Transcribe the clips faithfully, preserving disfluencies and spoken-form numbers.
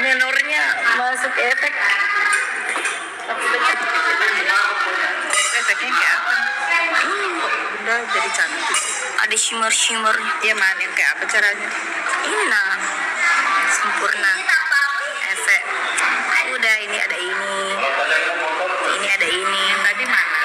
menornya masuk efek. Efeknya kayak apa? Bunda jadi cantik. Ada shimmer shimmer. Iya man, yang kayak apa caranya? Ini nah sempurna. Efek. Udah ini ada ini. Ini ada ini. Tadi mana?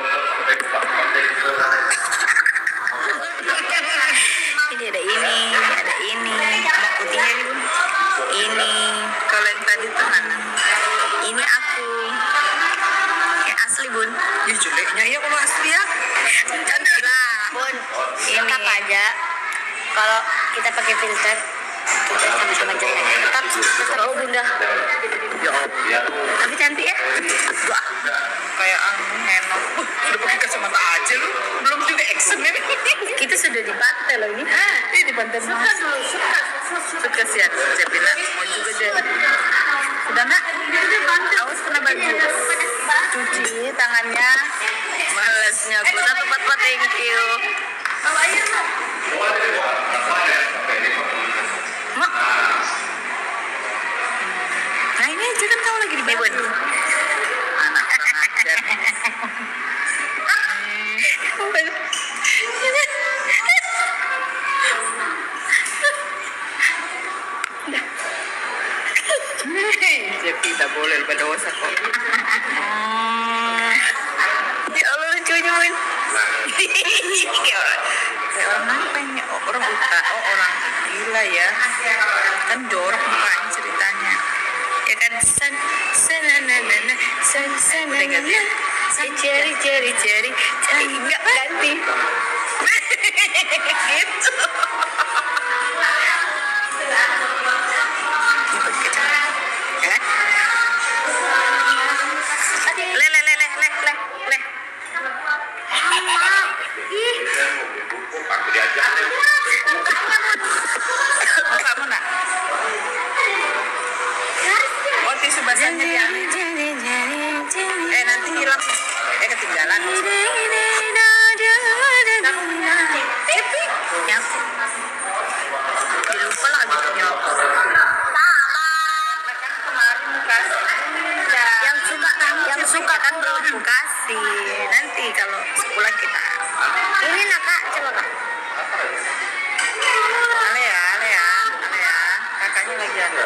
Ini ada ini, ada ini. Sama putihnya ini Bun. Ini. Kalau yang tadi tuh mana? Ini aku. Yang asli Bun. Ya jeleknya ya kalau asli ya. Cantik lah Bun. Tetap aja. Kalau kita pakai filter, kita sama-sama jelek. Tetap, tetap oh Bunda. Ya Tapi cantik ya. Wah, kayak angin henok. Uh, udah pakai kacamata aja lu. Belum juga action ini. Kita sudah di pantai loh ini. Ah, ini di pantai Suka Mas. dulu, suka. Suka sih aku Cepina. Mau juga deh. Udah nak? Awas kena baju. Cuci tangannya. Malesnya aku udah tempat-tempat thank you. Kalau air lo. Mak. Nah ini aja kan kamu lagi di Nih, Bun. baju. Anak kurang ajar. Jadi tidak boleh berdosa kok. Ya Allah lucunya Bun. Kayak orang, kayak orang apa ini? Oh, orang uta, oh orang gila ya. Kan jorok mukanya ceritanya. Ya kan san sananana san sananana san ceri ceri ceri ceri enggak ganti. Gitu. Kan? Le le le le le le le. Kamu nak? Oh tisu basahnya diambil. Eh nanti hilang. Eh ketinggalan. Cepi. Yang lupa lagi punya apa. Kan kemarin kasih. Yang suka yang suka kan belum aku kasih. Nanti kalau sebulan kita. Ini nak Kak, coba Kak. Ale ya, ale ya, ale ya. Kakaknya lagi ada.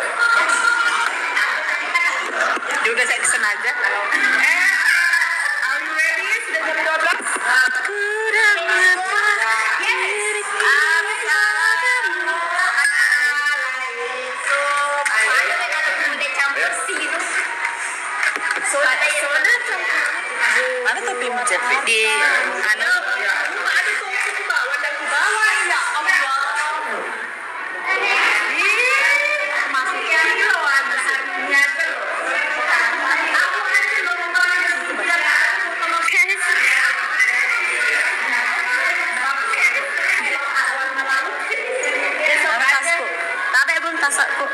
Dia udah saya disengaja. Eh, are you ready? Sudah jam dua belas. Kurang apa diriku. Mana topimu Cepi? Di anu tasku. Tade belum tasku.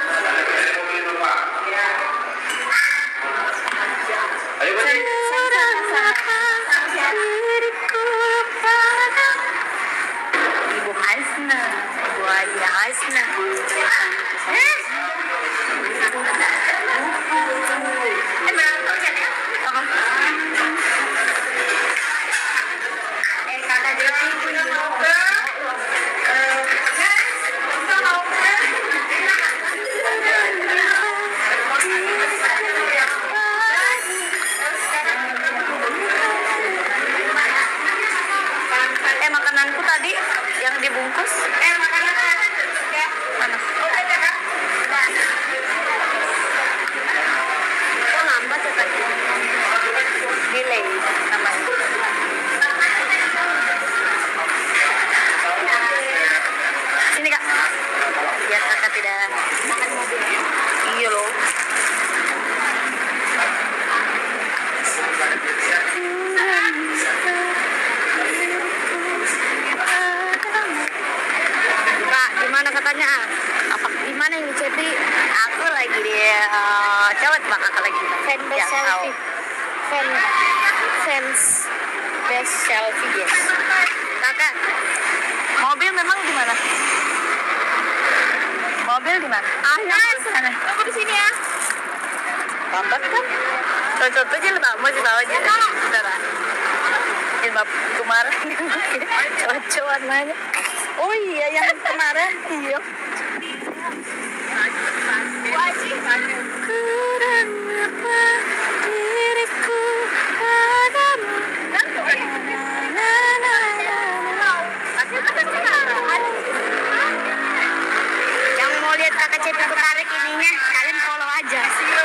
Ayo Budi. Ibu Haisna, Ibu Ayah Haisna. Eh kakak Devi punya Eh makananku tadi yang dibungkus. Eh makanan mana? Kok lambat ya tadi? Delay namanya. Sini Kak. Biar kakak tidak makan mobil. Iya loh. Kak, gimana katanya? Apa gimana ini Cepi? Aku lagi di uh, cewek bang kakak lagi. Fan best Yang selfie. Fan fans best selfie yes. Kakak, mobil memang gimana? mobil di mana? Anas, Sana. tunggu di sini ya. Lambat kan? Cocok aja lebih mau di bawah aja. Bentar. Lima kemarin. Cocok warnanya. Oh iya yang kemarin. Iya. Kurang apa diriku padamu. Yang mau lihat kakak Cepi tarik ininya, kalian follow aja.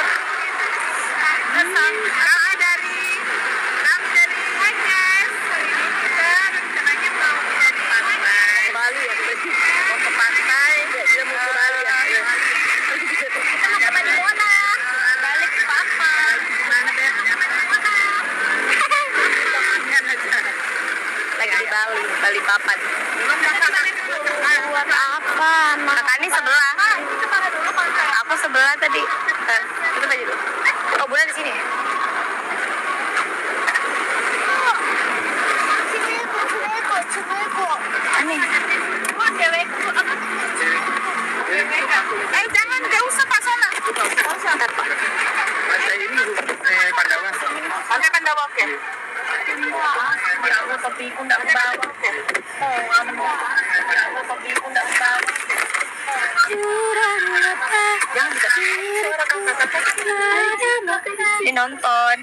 Kami dari kami dari Anjas. Kita rencananya mau ke pantai. Ke Bali ya, mau ke pantai. Dia mau ke Bali ya. Kita mau ke Banyuwana. Balik ke Papa. Gimana deh? Lagi di Bali, Bali Papan. Belum makan. Buat apa? Kakak ini sebelah. Aku sebelah tadi. Eh, itu baju dulu. Oh, Bunda di sini. Aneh. Eh jangan, gak usah Pak Sona. Ntar, Pak. Pantai ini eh, Pandawa. Pakai Pandawa oke. Ya Allah, topiku nggak kebawa. Oh, anu. Ya Allah, topiku nggak kebawa. Jangan dikasih suara kakak-kakak. Dinonton.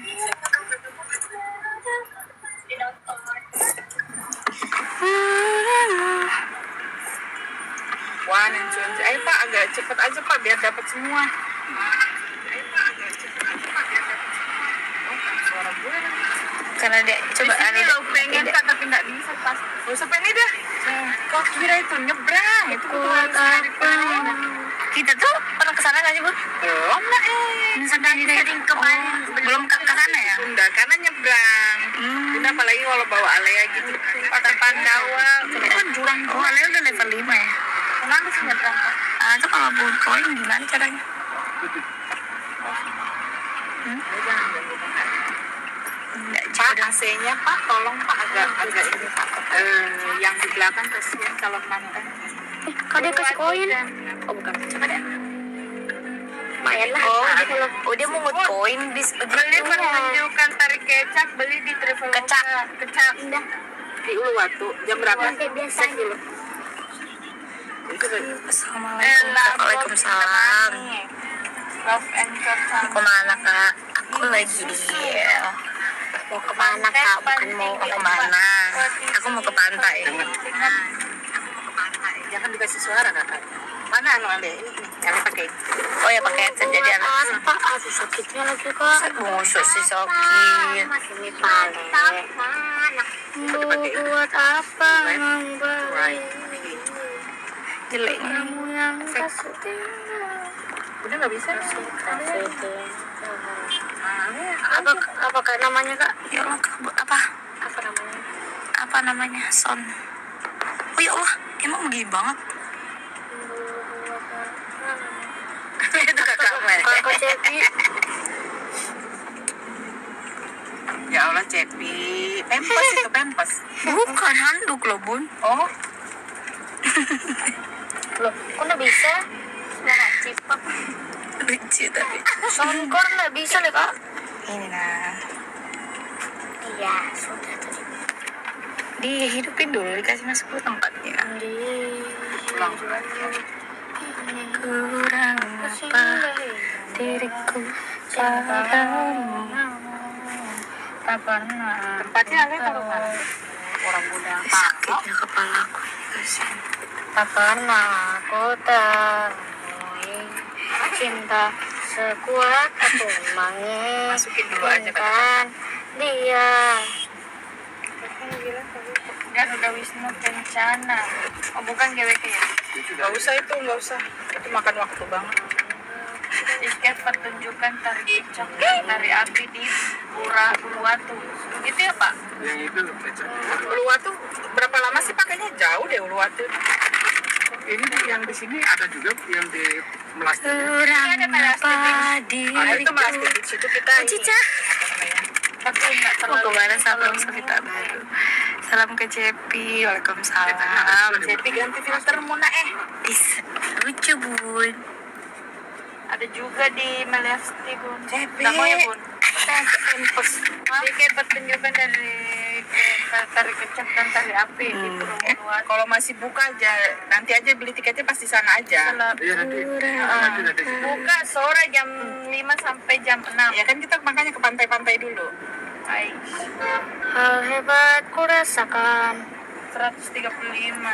Wah, Nensun. Ayo Pak, agak cepet aja Pak, biar dapat semua. Suara gue. Karena dia coba Coba aneh. lo pengen Kak, tapi nggak bisa pas. Gak usah pengen dah. Kok kira itu nyebrang? Itu Kuat apa? Kita tuh pernah kesana nggak sih, Bu? Belum lah eh. Nusa Penida itu kemarin. Belum ke sana ya? Bunda, karena nyebrang. Bunda apalagi kalau bawa Alea gitu. Pakai Pandawa. Itu kan jurang. Oh, Alea udah level lima ya? Kenapa sih nyebrang Kak? Ah, itu kalau buat koin gimana caranya? Enggak, Pak, A C-nya Pak, tolong Pak agak agak ini Pak. Eh, yang di belakang kasihan calon mantan. Eh, kok dia kasih koin? Oh, bukan. Coba deh. Lumayan lah. Oh, Ah, dia belum- oh, dia mau ngut koin bis Beli begitu. menunjukkan tarik kecap, beli di Traveloka. Kecap. Kecap. Indah. Di Uluwatu. Jam berapa? Kayak biasa dulu. Itu kan. Assalamualaikum. Waalaikumsalam. Love and Care sama. Mau kemana, Kak? Aku lagi di mau kemana, Kak? Bukan mau ke kemana. Aku mau ke pantai. Jangan dikasih suara Kakak. Mana anu Ale? Ini, ini. Yang pakai. Oh ya, pakai headset jadi anak. Pak, aduh sakitnya lagi Kak. Busuk sih sakit. Ini paling. Buat apa memberi jeleknya? Kamu yang kasih. Udah nggak bisa. Apa apakah namanya, Kak? Ya Allah, Kak, apa? Apa namanya? Apa namanya? Son. Oh ya Allah, emang begini banget. Itu kakak Kakak Cepi. Ya Allah Cepi. Pempes itu pempes. Bukan handuk loh, Bun. Oh. Loh, kok nggak bisa? Suara cipak. Lucu tapi. Soundcore nggak bisa nih, Kak. Ini nah. Iya, sudah tadi. Dihidupin dulu, dikasih masuk ke tempatnya. Pulang. Kurang apa diriku padamu. Tak pernah. Tempatnya Ale taruh mana? Orang muda. Sakitnya kepalaku. Kasihan. Tak pernah aku temui cinta sekuat apapun masukin dulu aja kan dia dan udah Wisnu Kencana. Oh bukan G W K ya? Gak usah itu, gak usah. Itu makan waktu banget. Tiket pertunjukan tari kecak, tari api di Pura Uluwatu. Itu ya Pak? Yang itu kecap. Uluwatu berapa lama sih pakainya? Jauh deh Uluwatu. Ini di- yang di sini ada juga yang di Melasti. Kurang Ada plastik. apa Ah, itu diriku. plastik di situ kita. Oh, Cica. Tapi nggak Mau terlalu. kemana salam cerita baru. Salam ke Cepi. Waalaikumsalam. Cepi ganti filter Muna eh. Is, lucu. lucu bun. Ada juga di Melesti bun. Cepi. Nggak mau ya bun? Tempes. Ini kayak pertunjukan dari kayak tari kecak dan tari api di Hmm. Purwonuat. Kalau masih buka aja, nanti aja beli tiketnya pasti sana aja. Salah. Iya nanti. Ah. Nanti nanti. Buka sore jam lima sampai jam enam. Ya kan kita makanya ke pantai-pantai dulu. Baik. Hal hebat ku rasakan. seratus tiga puluh lima.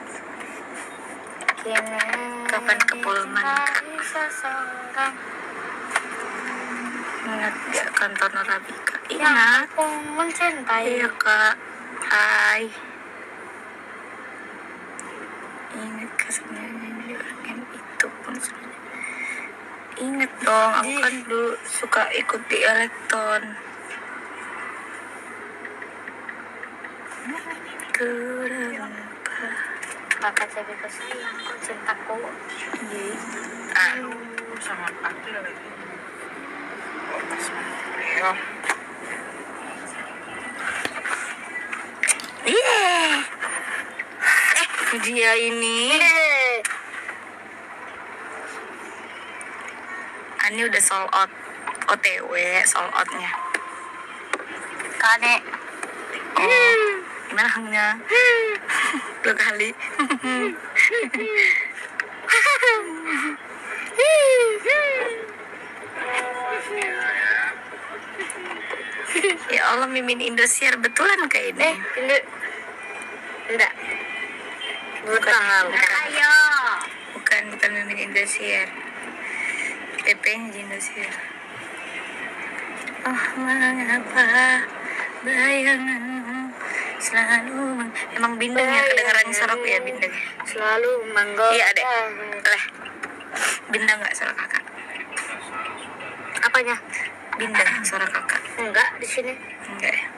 Kini kapan ke Pullman kak? Seseorang Ingat gak kantor Norabika? yang Ingat. aku mencintai. Iya kak. Hai. Ingat kesenangan di orang yang itu pun sebenarnya. Ingat dong, aku kan dulu suka ikut di Elektron. Kurang apa? Kakak saya bebas sayang, cintaku. Iya. Aduh, sama aku lagi. Oh, pas Mario. Iya. Eh, dia ini. Ani udah sold out. O T W sold outnya. Kane. Oh, gimana hangnya? Dua kali. Ya Allah, Mimin Indosiar betulan kayak ini. Eh, ini enggak. Bukan, bukan, Ayo. bukan, bukan Mimin Indosiar. P P-nya di Indosiar. Oh, mengapa bayangan selalu meng... Emang bindengnya kedengeran sorok ya bindengnya. Selalu menggoda. Iya adek. Leh. Bindeng nggak suara kakak? Apanya? Bindeng suara kakak. Enggak di sini. Enggak ya.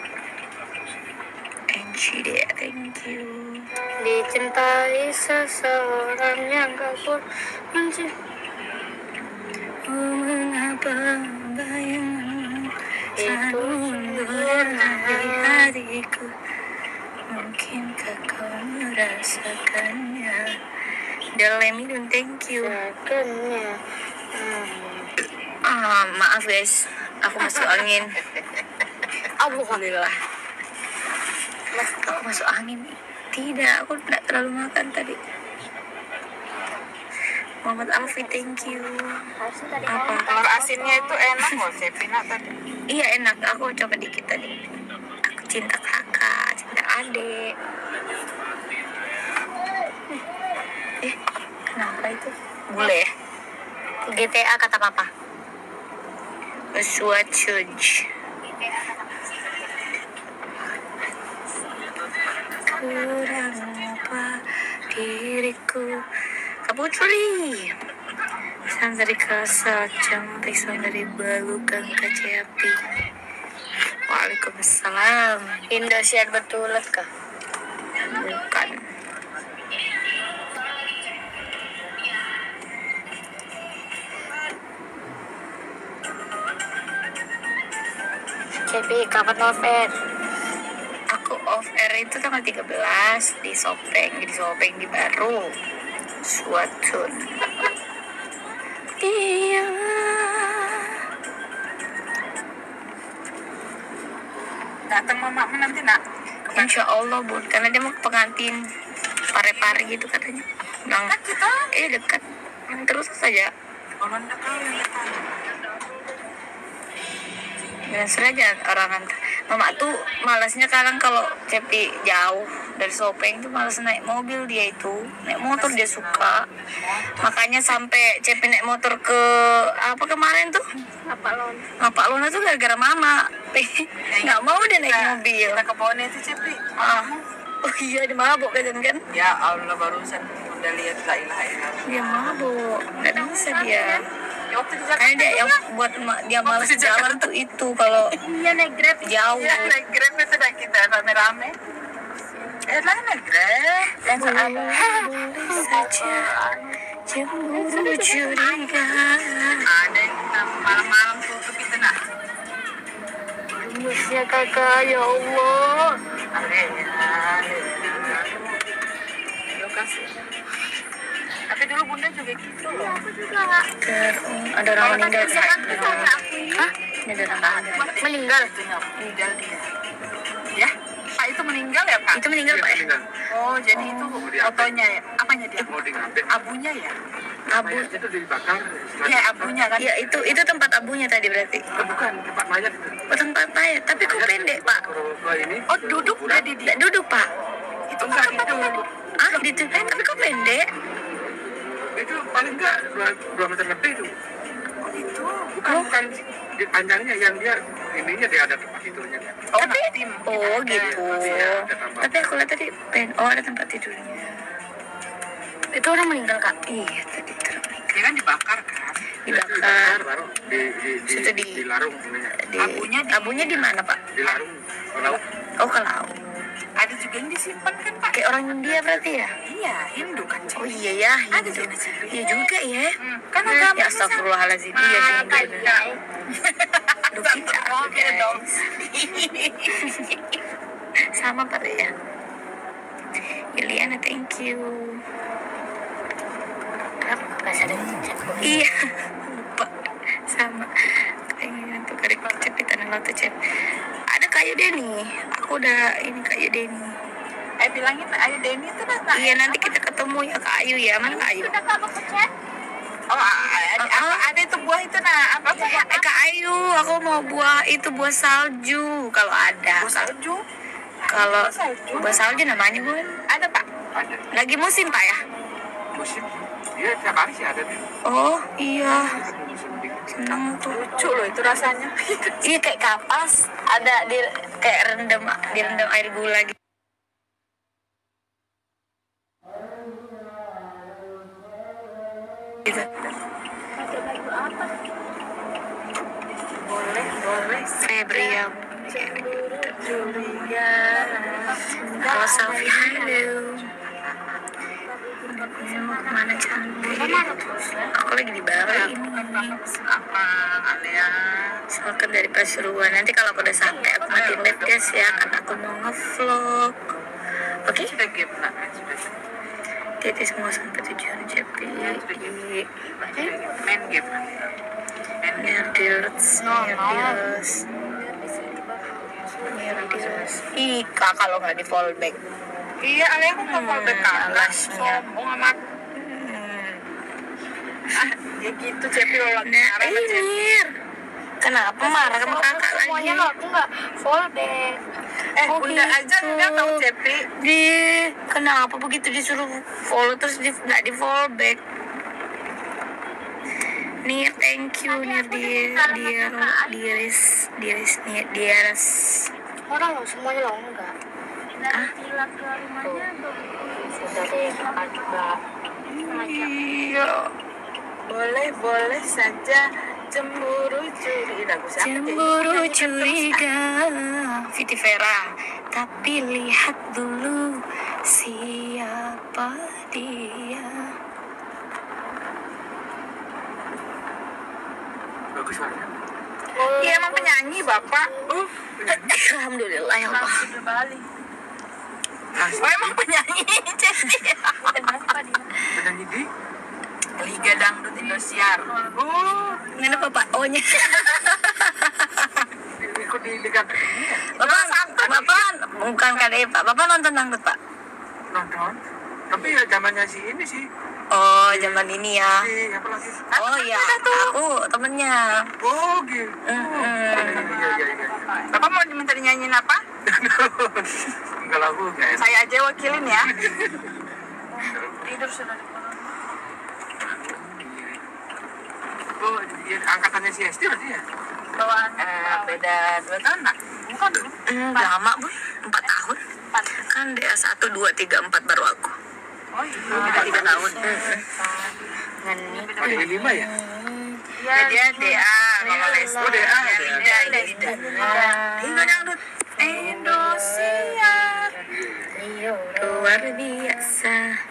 Angie deh, thank you. Dicintai seseorang yang gak pun mencintai. Oh, mengapa bayangan Itu selalu menggoda di hatiku? Mungkinkah kau merasakannya? Dalemidun, thank you. Sekennya. Ah, maaf guys, aku masuk angin. Alhamdulillah. Aku masuk angin. Tidak, aku tidak terlalu makan tadi. Muhammad Alfi, thank you. Apa? Telur asinnya itu enak loh, Cepina tadi. Iya enak, aku coba dikit tadi. Aku cinta kakak, cinta adik. Eh, kenapa itu? Boleh ya? G T A kata papa. Swatchuj. Kurang apa diriku? Kaputri. Sandri Kasa, cantik Sandri Balukang Kaceapi. Waalaikumsalam. Indosiar betulat kah? Bukan. Cepi kapan novel? Aku off air itu tanggal tiga belas di Sopeng, di Sopeng di Baru. Suatun. Dia. Datang mamamu nanti nak. Insya Allah bun, karena dia mau ke pengantin pare-pare gitu katanya. Bilang, Kita. eh dekat, terus saja. Kalau ndak kau yang datang. Dan aja orang antar. Mama tuh malasnya kadang kalau Cepi jauh dari Sopeng tuh malas naik mobil dia itu. Naik motor dia suka. Makanya sampai Cepi naik motor ke apa kemarin tuh? Apa lon? Nah, Pak Luna tuh gara-gara mama. Nggak mau dia naik mobil. Kita ke bawah itu Cepi. Ah. Oh iya, dia mabuk kan kan? Ya Allah, barusan udah lihat la ilaha illallah. Dia mabuk. Nggak bisa dia. Ya waktu di Jakarta. Kayaknya dia yang buat ma- dia malas jalan tuh itu kalau Iya naik Grab. jauh. Ya, naik Grab itu dah kita rame-rame. Eh, lah naik Grab. Langsung ada. Boleh saja cemburu curiga. Ada yang malam-malam tutup itu nah. Gemusnya kakak ya Allah. Ale, ale. Lokasi. Tapi dulu dulu bunda juga gitu loh. Aku juga. Ter- ada orang meninggal. Hah? Ini ada orang meninggal. Meninggal? Meninggal dia. Ya? Pak itu meninggal ya Pak? Itu meninggal Pak ya? Oh jadi itu fotonya ya? Apanya dia? Mau diambil. Abunya ya? Abu. Mayat itu dibakar. Iya abunya kan? Ya itu itu tempat abunya tadi berarti. Oh, bukan tempat mayat itu. Oh tempat mayat, tapi kok pendek Pak? Kalau ini Oh duduk udah di dia. Nggak duduk Pak? Itu enggak gitu. Ah gitu, eh, tapi kok pendek? itu paling enggak dua, dua meter lebih itu. Oh itu. Bukan bukan di panjangnya yang dia ininya dia ada tempat tidurnya dia. Oh, Tapi tim. oh gitu. Iya, ada tambah. Tapi aku lihat tadi pen, oh ada tempat tidurnya. Itu orang meninggal Kak? Iya tadi itu orang meninggal. Dia kan dibakar kan? Dibakar. baru di di di, Situ di- di larung ininya. Di, Abunya di- abunya di mana Pak? Di larung ke laut. Oh ke laut. Ada juga yang disimpan kan Pak? Kayak orang India berarti ya? Iya Hindu kan. Cik. Oh iya ya, Ada Hindu. di situ. Iya juga ya. Hmm. Kan agama Ya astagfirullahaladzim. Iya juga. Aduh kita. Oke dong. Sama Pak ya. Yuliana thank you. Kenapa nggak sadar cek? Iya. Lupa. Sama. Pengen tuh kari cepitan yang tuh cek. Ada kayu Deni. Aku udah ini kayu Deni. Eh bilangin Ayu Deni itu dah. Iya nanti kita ketemu ya Kak Ayu ya. Mana Kak Ayu? Oh ada, apa, ada itu buah itu nah apa buah Eh Kak Ayu, aku mau buah itu buah salju kalau ada. buah salju? Kalau Buah salju. buah salju namanya Bun. Ada Pak? Ada Lagi musim Pak ya? musim. Iya tiap hari sih ada nih. Oh iya, Musim dingin. senang tuh. Lucu loh itu rasanya. Iya kayak kapas, ada di kayak rendam direndam air gula gitu. Gitu. Boleh boleh. Febria. Curiga. Halo Sofi, halo. Mau kemana cantik? Aku lagi di Bali ini. Apa Alia? Soalkan dari Pasuruan. Nanti kalau aku udah sampai aku matiin live guys ya, kan aku mau ngevlog. Oke? Sudah game nak sudah. Titis mau sampai tujuan J P. Main game. Nerdirs, nerdirs, nerdirs. Ih, Kak, kalau nggak di fallback. Iya Alia aku nggak mau Hmm, backup. alasnya. Sombong amat. Hmm. Ah ya gitu Cepi lo lagi Nah, marah sama Cepi. ini kenapa marah sama kakak lagi? Semuanya aku nggak fallback. Eh Oh, bunda aja gitu. nggak tahu Cepi. Di kenapa begitu disuruh follow terus di nggak di fallback? Nir, thank you Nir, dir, dir, diris, diris, Nir, diris. Orang lo semuanya lo enggak. Ah, Sudah deh kakak juga. iya. Boleh boleh saja cemburu curi lagu siapa? Cemburu curiga, Viti Vera. Tapi lihat dulu siapa dia. Bagus banget. Iya emang penyanyi bapak. Uh, Alhamdulillah ya Allah. sudah Bali. Oh emang penyanyi Cepi. Kenapa dia? Penyanyi di Liga Dangdut Indosiar. Uh, Ini apa Pak O-nya? ikut di liga ini ya? Bapak, Bapak bukan K D I Pak. Bapak nonton dangdut Pak? Nonton. Tapi ya zamannya si ini sih. Oh, zaman ini ya. Si apa lagi? Oh iya, aku temennya. Oh gitu. Mm-mm. Iya iya iya. iya. bapak mau diminta dinyanyiin apa? Enggak lagu enggak ya. Saya aja wakilin ya. Tidur sudah. Oh, iya, angkatannya si Esti berarti ya? Bawaan eh, beda dua tahun nak? Bukan dulu. Hmm, lama Bu, empat tahun. Kan D A satu, dua, tiga, empat baru aku. Oh iya. Beda tiga tahun. Dengan Oh, ada lima ya? Ya dia D A kalau les. Oh, D A, Ya, D A. Liga Liga. Liga Dangdut Indosiar. luar biasa.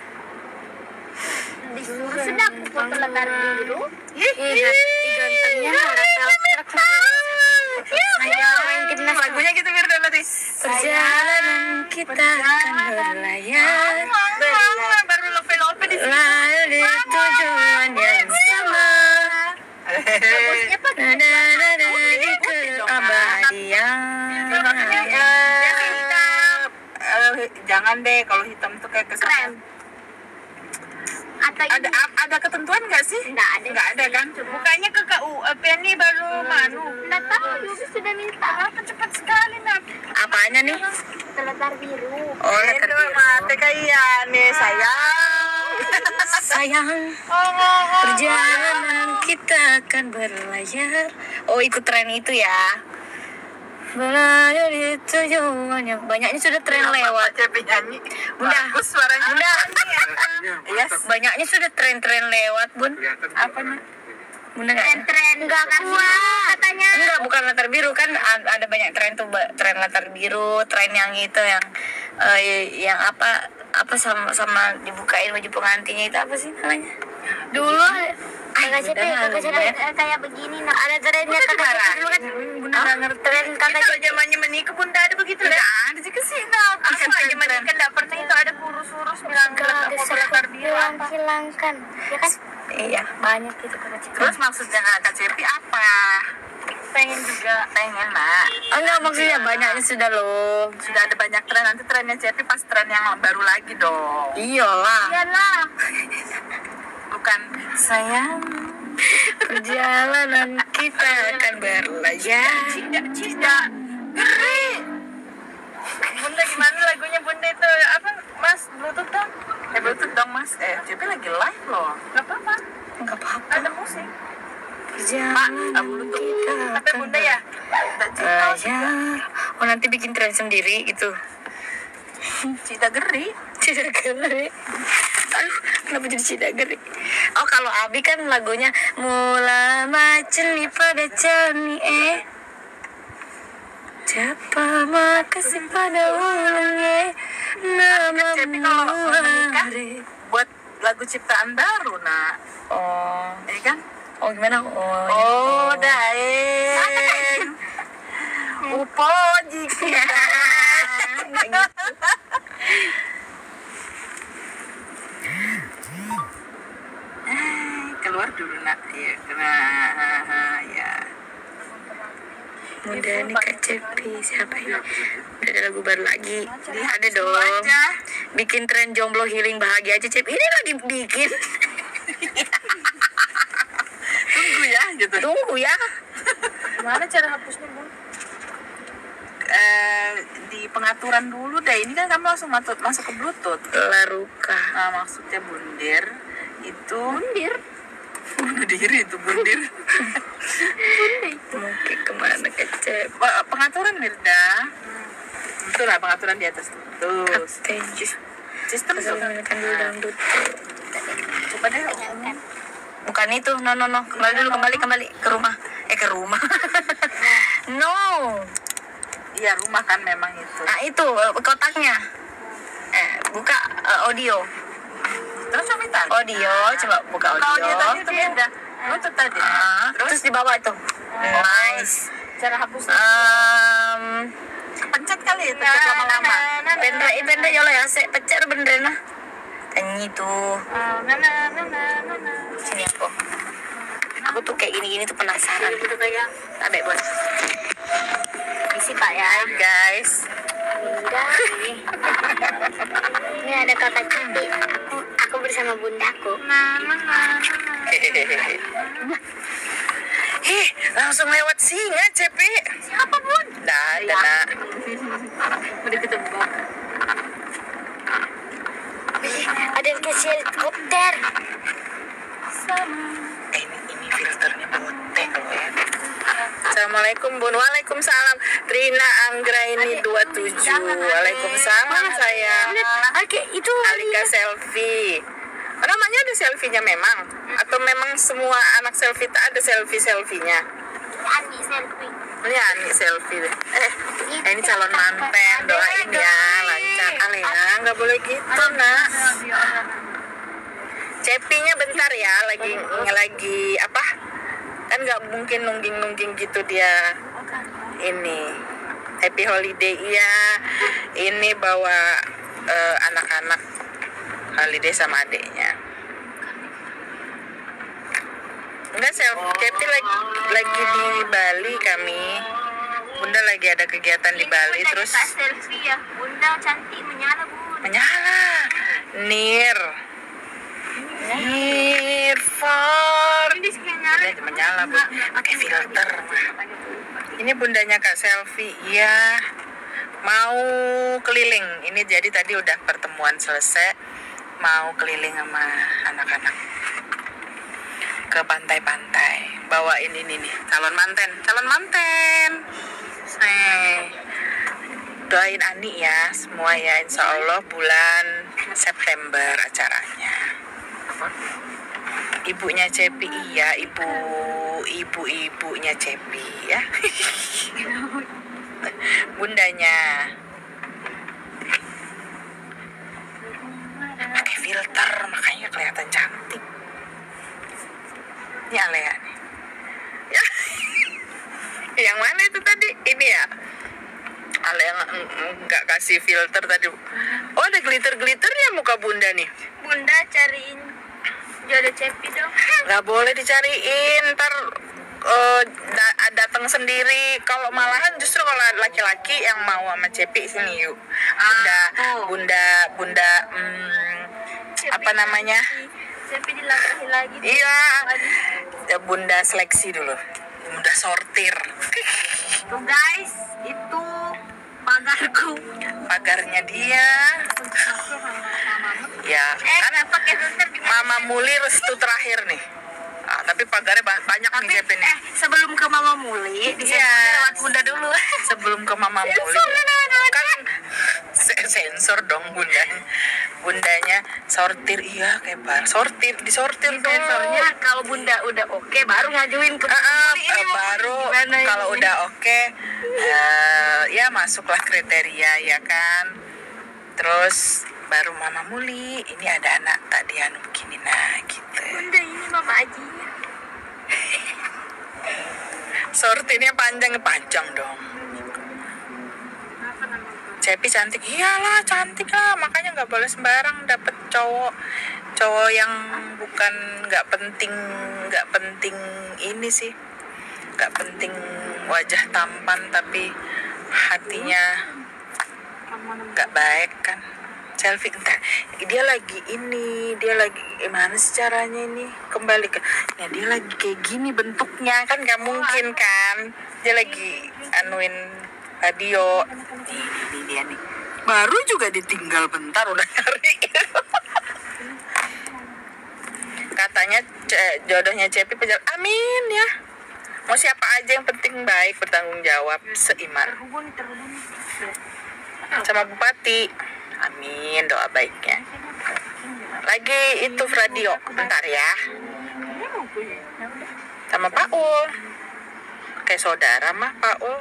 Disuruh sudah aku foto lebar biru. Iya, gantengnya Rafael. Ayo main timnas. Lagunya gitu biar udah latih. Perjalanan kita akan berlayar. Baru lope-lope di sini. Lalu itu Bosnya apa? Eh, jangan deh kalau hitam tuh kayak Krem. kesan. Atau Ada ini? ada ketentuan nggak sih? Nggak ada. Nggak ada kan? Bukannya ke K U Penny baru manu. Nggak tahu, Yubi sudah minta. Kenapa cepat sekali nak? Apanya nih? Teletar biru. Oh, letter Itu biru. mati kayak nih sayang. Sayang, perjalanan kita akan berlayar. Oh, ikut tren itu ya. Berlayar di tujuan yang banyaknya sudah tren lewat. Cepi nyanyi. Bunda. Bagus suaranya. Bunda. Yes. Banyaknya sudah tren-tren lewat, Bun. Apa nih? Bunda nggak? Tren nggak kasih katanya. Enggak, bukan latar biru kan a- ada banyak tren tuh, ba- tren latar biru, tren yang itu yang eh, yang apa apa sama sama dibukain baju pengantinnya itu apa sih namanya? Dulu kakak siapa ya? udah, Kakak siapa udah. ya? Kayak begini nah. Ada trennya kakak siapa dulu kan? Bunda nggak ngerti. Tren kakak Kalau zamannya menikah Bunda ada begitu dah. Ada sih kesini. Aku Ikan aja tren-tren. menikah nggak pernah itu ada kurus-kurus bilang Gak mau bisa latar biru hilang apa. hilangkan. Ya kan? Iya, banyak gitu kakak Cika. Terus maksudnya Kak Cepi apa? Pengen juga pengen nak. Oh, enggak, maksudnya banyaknya sudah loh. Sudah ada banyak tren, nanti trennya Cepi pas tren yang baru lagi dong. Iyalah. Iyalah. Bukan sayang. Perjalanan kita akan berlayar. Tidak, tidak. Ngeri. Bunda gimana lagunya Bunda itu apa Mas Bluetooth dong? Eh Bluetooth dong Mas. Eh Cepi lagi live loh. Gak apa-apa. Enggak apa-apa. Ada musik. Perjalanan Pak, Bluetooth. kita Tapi akan Bunda ya. Tak cerita. berlayar. Oh, nanti bikin tren sendiri gitu. Cita geri. Tidak geri. Aduh, kenapa jadi tidak geri? Oh, kalau Abi kan lagunya mula maceni pada cani eh Capa makasih pada ulangnya nama Cepi kalau mau menikah muare. buat lagu ciptaan baru nak. Oh, Eh kan? oh gimana? Oh, Oh, daeng. Upo jika. Keluar dulu nak. Ya, kena ya. Bunda ini Kak Cepi siapa ini? Udah ada lagu baru lagi. Ada Tunggu dong. aja. Bikin tren jomblo healing bahagia aja Cepi. Ini lagi bikin. Tunggu ya gitu. Tunggu ya. Gimana cara hapusnya, Bun? Eh, di pengaturan dulu deh. Ini kan kamu langsung masuk masuk ke Bluetooth. Laruka. Nah, maksudnya bundir itu Bundir. bunuh diri itu bundir. Mungkin kemana Kak Cepi? Pe- Pengaturan Mirda. Betul lah pengaturan di atas terus. Kapten Jus. Sistem tuh. Kan dulu dangdut. Coba deh. Bukan itu, no no no. Kembali dulu, kembali kembali ke rumah. Eh ke rumah. No. Iya rumah kan memang itu. Nah itu eh, kotaknya. Eh buka eh, audio. Terus coba tadi. Audio, coba buka Kalau audio. dia tadi itu Mirda. Lu tuh tadi. Ah, Terus terus di bawah itu. Nice. cara hapus. Um, Pencet kali itu lama-lama. Pendra, eh pendra ya ya, saya pecah beneran lah. Tanyi tuh. Nah, nah, nah, nah, nah, nah. Sini aku. Aku tuh kayak gini-gini tuh penasaran. Gitu kayak. Tabe buat. Isi Pak ya. Hai guys. Bunda. Ini ada kakak Cepi. Aku bersama bundaku. Nah, nah, nah, nah. Ih, langsung lewat singa, Cepi. Siapa Bun? Dah, dah. Udah ketemu. Wih, ada yang kasih helikopter. Eh, ini, ini filternya botek loh ya. Assalamualaikum Bun. Waalaikumsalam. Trina Anggraini dua puluh tujuh. Waalaikumsalam sayang. Oke, itu Alika selfie. Namanya ada selfie-nya memang? Atau memang semua anak selfie tak ada selfie-selfie-nya? Ani selfie. Ini Ani selfie deh. Eh, eh, ini calon manten. Doain ya, lancar. Alena, nggak boleh gitu, nak. Cepinya bentar ya, lagi lagi apa? Kan nggak mungkin nungging-nungging gitu dia. Ini happy holiday ya. Ini bawa eh, anak-anak holiday sama adiknya. Enggak, selfie Cepi lagi lagi di Bali kami. Bunda lagi ada kegiatan di Bali terus selfie ya. Bunda cantik menyala, Bun. menyala. Nir. Nir far. Ini menyala. Dia menyala, Bu. Pakai filter. Ini bundanya Kak Selfie. Iya. Mau keliling. Ini jadi tadi udah pertemuan selesai. Mau keliling sama anak-anak ke pantai-pantai. Bawain ini nih, calon manten, calon manten. Saya doain Ani ya, semua ya, insya Allah bulan September acaranya. Ibunya Cepi, iya, ibu, ibu-ibunya Cepi ya. Bundanya. Pakai filter, makanya kelihatan cantik. Ini Alea nih. Ya. Yang mana itu tadi? Ini ya. Alea nggak kasih filter tadi. Oh, ada glitter-glitternya muka Bunda nih. Bunda cariin jodoh Cepi dong. Nggak boleh dicariin, ntar uh, da- datang sendiri. Kalau malahan justru kalau laki-laki yang mau sama Cepi sini yuk. Bunda, Ah, oh. Bunda, Bunda, hmm, apa namanya? Cepi dilakahi lagi. Iya, ya, Bunda seleksi dulu. Bunda sortir. Tuh guys, itu pagarku. Pagarnya dia. Ya, Eh, kan nggak pakai filter gimana? Mama Muli restu terakhir nih. Ah, tapi pagarnya ba- banyak Tapi nih Cepi nih. eh sebelum ke Mama Muli, di Iya. lewat Bunda dulu. Sebelum ke Mama Muli. Sensor Kan se- sensor dong bundanya. Bundanya sortir, iya kayak bar. Sortir, disortir dong. Sensornya kalau Bunda udah oke baru ngajuin ke Ah, ah, Muli. Ini eh, mau baru gimana ini? kalau udah oke eh, ya masuklah kriteria ya kan. Terus baru Mama Muli, ini ada anak tak dianu begini nah gitu. Bunda ini Mama Aji. Sortirnya panjang panjang dong. Cepi cantik, iyalah cantik lah, makanya nggak boleh sembarang dapet cowok cowok yang bukan nggak penting nggak penting ini sih, nggak penting wajah tampan tapi hatinya nggak baik kan. Selfie entar dia lagi ini dia lagi gimana sih caranya ini kembali ke ya dia lagi kayak gini bentuknya kan nggak mungkin kan dia lagi anuin radio nih, nih dia nih baru juga ditinggal bentar udah nyari. Katanya ce- jodohnya Cepi pejabat, amin ya, mau siapa aja yang penting baik bertanggung jawab seiman Terhubung, terhubung. sama Bupati. Amin doa baiknya. Lagi itu radio bentar ya. Sama Pak Ul. Kayak saudara mah Pak Ul.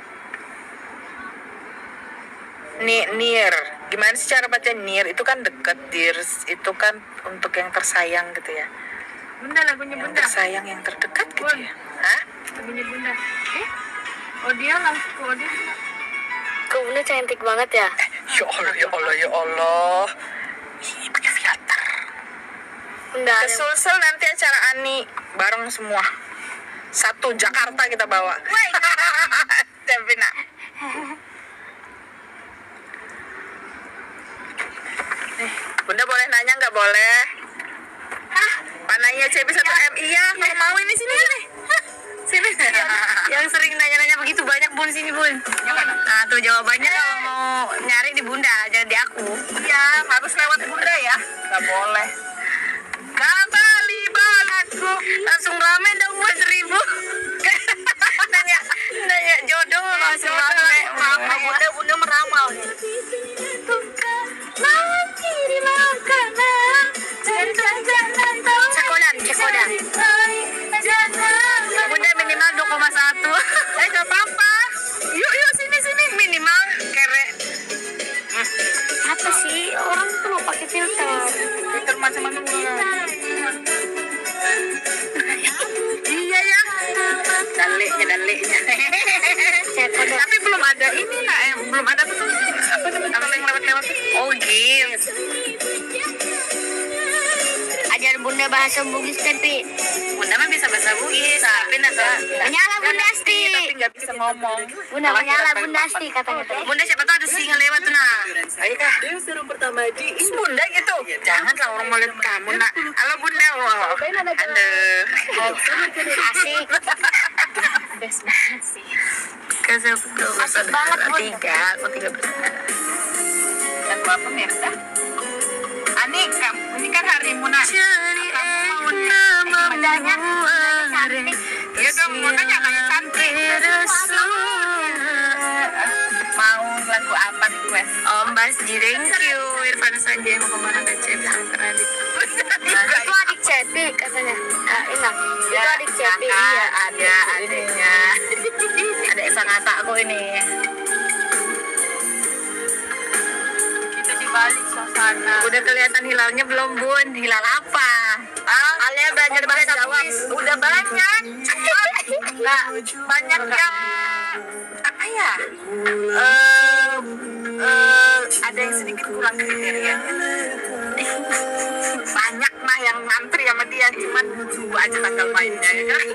Ni Nir. Gimana sih cara baca Nir? Itu kan deket, Dirs. Itu kan untuk yang tersayang gitu ya. Bunda lagunya Yang Bunda. tersayang yang terdekat gitu ya. Hah? Lagunya Bunda. Eh? Oh dia langsung oh dia. Kok Bunda cantik banget ya? Ya Allah, ya Allah, ya Allah. Ih, pakai filter. Bunda, Ke Sulsel nanti acara Ani bareng semua. Satu Jakarta kita bawa. Devina. Eh, Bunda boleh nanya nggak boleh? Hah? Panahnya Cepi satu M. Iya, kalau mau ini sini sini. Sini. yang sering nanya-nanya begitu banyak Bun sini Bun. Nah tuh jawabannya kalau mau nyari di Bunda, jangan di aku. Iya, harus lewat Bunda ya. Nggak boleh. Kembali balatku. Langsung rame dong buat seribu. nanya, nanya jodoh langsung rame. Rame. Bunda, Bunda meramal nih. Cekodan, cekodan. Bunda minimal dua koma satu. Eh, nggak apa-apa. Yuk, yuk, sini, sini. Minimal kere. Apa sih orang tuh mau pakai filter? Filter macam-macam. Iya ya. Daliknya, daliknya. Cekodan. Tapi belum ada ini lah, eh, belum ada tuh apa namanya kalau yang lewat-lewat. Oh gitu. Ajar Bunda bahasa Bugis tapi Bunda mah bisa bahasa Bugis, tapi nada Menyala Bunda Asti. Tapi nggak bisa ngomong. Bunda menyala Bunda Asti katanya tadi. Bunda siapa tahu ada singa lewat tuh nah. Ayo kah? Is Bunda gitu. Jangan lah orang mau lihat kamu nak. Halo Bunda. Wow. Halo. Asik. Best banget sih. Kesepuluh Asik banget, Bun. tiga, aku tiga belas. Dan apa Merda? Ani, kamu ini kan harimu nak. Bundanya cantik. Ya dong, makanya kayak cantik. Mau lagu apa request? Om Bas Ji, thank you. Irfan saja mau kemana ke Cep yang kredit. Itu adik Cepi katanya. Ah, ingat. Itu adik Cepi. Kakak, Iya. ada adiknya. Ada Sanata aku ini. Kita di Bali suasana. Udah kelihatan hilalnya belum Bun? Hilal apa? Ah, Alia belajar bahasa jawab. Bugis. Udah banyak. Nggak banyak yang apa ya? Eh, eh, ada yang sedikit kurang kriteria. Banyak mah yang ngantri sama dia, cuman tunggu aja tanggal mainnya ya kan.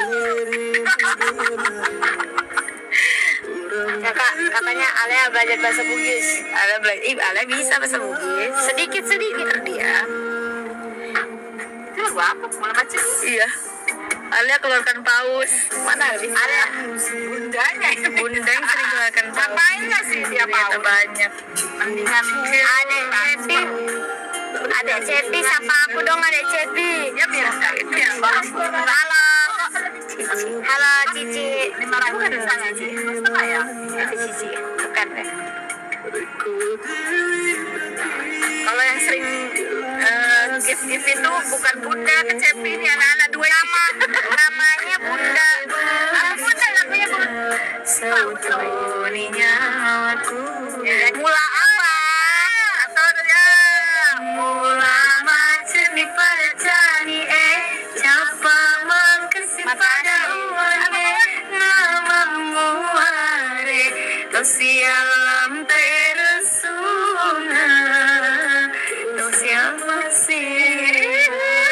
Kakak, katanya Alia belajar bahasa Bugis. Ala belajar, ih Ala bisa bahasa Bugis. Sedikit-sedikit. Dia. Itu lagu apa? Mau baca? Iya. Alia keluarkan paus. Mana lebih? Ada bundanya. Bunda yang sering keluarkan paus. Ngapainnya sih dia Ternyata mau? banyak. Mendingan Adek Cepi. Adek Cepi, sapa aku dong Adek Cepi. ya biar itu ya. Halo. Halo Cici. Lima ribu kan bisa nggak sih? Setengah ya? Itu Cici. Bukan ya? Kalau yang sering eh, gift-gift itu bukan Bunda ke Cepi, ini anak-anak dua nama. Namanya Bunda. Apa Bunda lagunya Bunda? Sautoninya aku. Mula apa? Atau ya Mula macam di pada tani eh siapa mengkasih pada uane namamu are dosialam teresuna dosial masih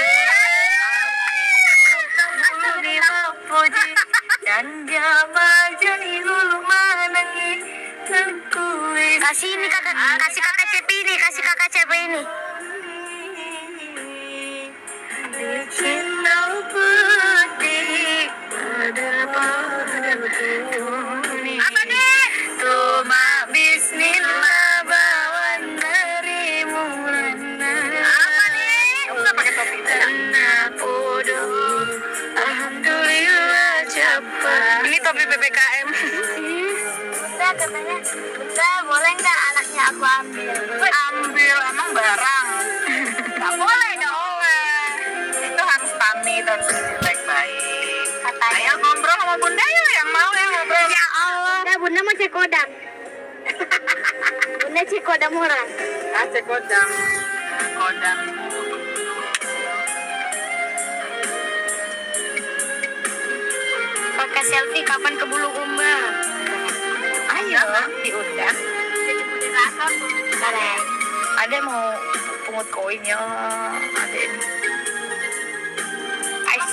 aku di lapoji dan jama jadi hulu manangi tengkuis. Kasih ini kakak, kasih kakak Cepi ini, kasih kakak Cepi ini. Cinta putih pada pada dunia. apa nih? Tuma bismillah bawan dari mulana. Apa nih? Kamu nggak pakai topi? Karena bodoh, alhamdulillah cepat. Ini topi P P K M. Bunda katanya, Bunda boleh nggak anaknya aku ambil? Ambil emang barang. Nggak boleh, nggak boleh. Itu harus pamit, harus baik-baik. Katanya. Ayo ngobrol sama Bunda yuk, yang mau ya ngobrol. Ya Allah. Bunda, Bunda mau cek kodam. Bunda cek kodam orang. Ah, cek kodam. Kodam. Kakak selfie kapan ke Bulu Kumba? Ayo, diundang. Boleh. Ada mau pungut koinnya, ada ini. Ais.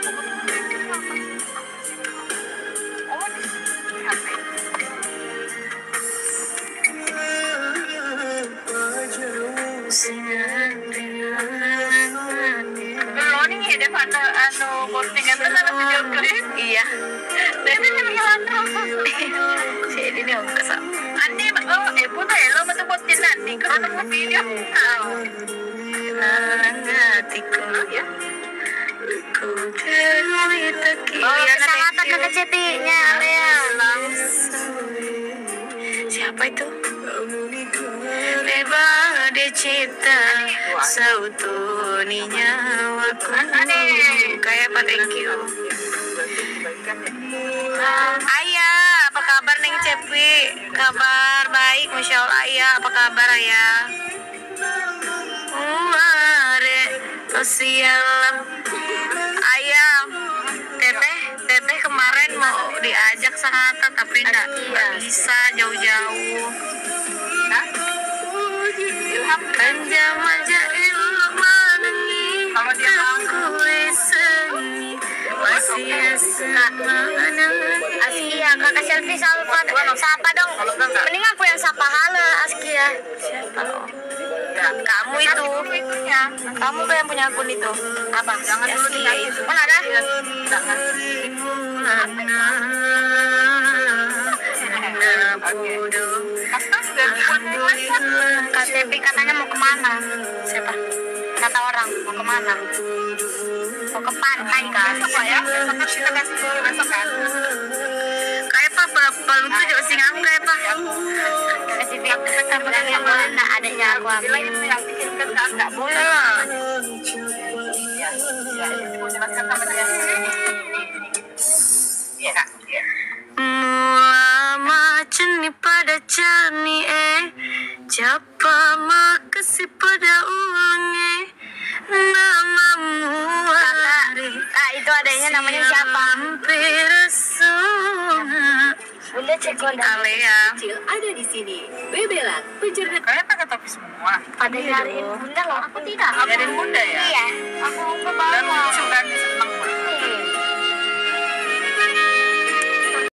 Belum nih ada pada anu postingan itu ada video klip. Iya. Tapi ini gimana? Si ini om kesam. Andi, oh, eh Bunda ya lo betul postin nanti. Kalau nemu video, tahu. Hatiku ya. Ku terus Oh, kesangatan kakak Cepi-nya, Lea. Siapa itu? Leba de cipta sautoni nyawaku. Kayak apa, thank you. Ayah, apa kabar Neng Cepi? Kabar baik, Masya Allah Ayah. Apa kabar Ayah? Uare, tosialam. Ayah, teteh, teteh kemarin mau diajak Sanata tapi enggak bisa jauh-jauh. Kan jam aja ilmu menengi. Kalau dia mau. Aku sengi. Askia, kakak selfie sapa, sapa dong. Mending aku yang sapa halo Askia. Siapa? Kamu itu, kamu tuh yang punya akun itu. Apa? Jangan dulu nih. Mana ada? Kak Sepi katanya mau kemana? Siapa? Kata orang mau kemana? Mau ke pantai kan? Besok ya, besok kan kita kasih dulu besok kan. Kayak apa berapa lucu juga sih kamu kayak apa? Kasih pihak dekat boleh nggak boleh nggak adanya aku ambil. Bilang itu yang bikin kan nggak boleh lah. Iya, iya, itu jelaskan sama dia. Iya, iya. Muama ceni pada cani eh Japa makasih pada uangnya Namamu hari Ah itu adanya namanya siapa? Hampir semua Bunda cek kondak. Alea ada di sini. Bebelan, pencerna Kalian pakai topi semua. Pada nyariin bunda loh, aku tidak. Nyariin bunda ya? Iya. Aku ke bawah.